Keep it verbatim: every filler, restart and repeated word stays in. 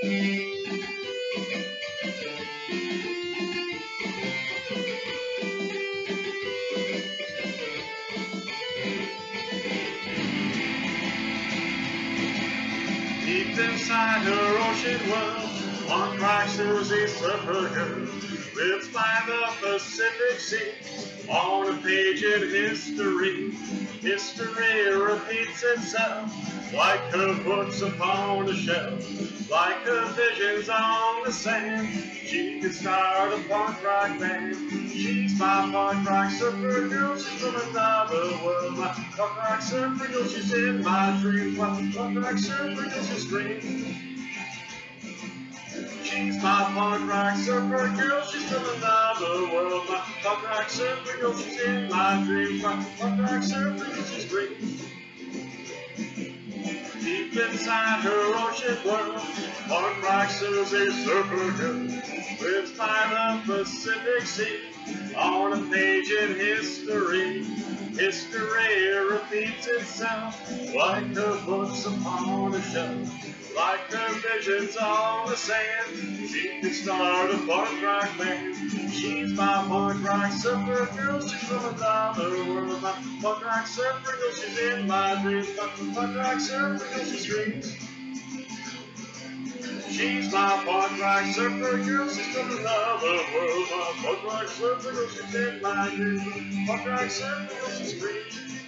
Deep inside her ocean world, one crack Susie surfer girl lives by the Pacific Sea. On a page in history, history repeats itself like her books upon a shelf, like her visions on the sand. She can start a punk rock band. She's my punk rock surfer girl. She's from another world. My punk rock surfer girl. She's in my dreams. My punk rock surfer girl. She screams. She's my punk rock surfer girl. She's from another world. My punk rock surfer girl. She's in my dreams. My punk rock surfer girl. She screams. Deep inside her ocean world, punk rock Susie surfer girl lives by the Pacific Sea. On a page in history, history repeats itself like her books upon a shelf, like her visions on the sand. She can start a punk rock band. She's my punk rock surfer girl. She's from another world. My punk rock surfer girl. She's in my dreams. My punk rock surfer girl. She screams. She's my punk rock surfer girl. She's from another world. My punk rock surfer girl. She's in my dreams. My punk rock surfer girl. She screams.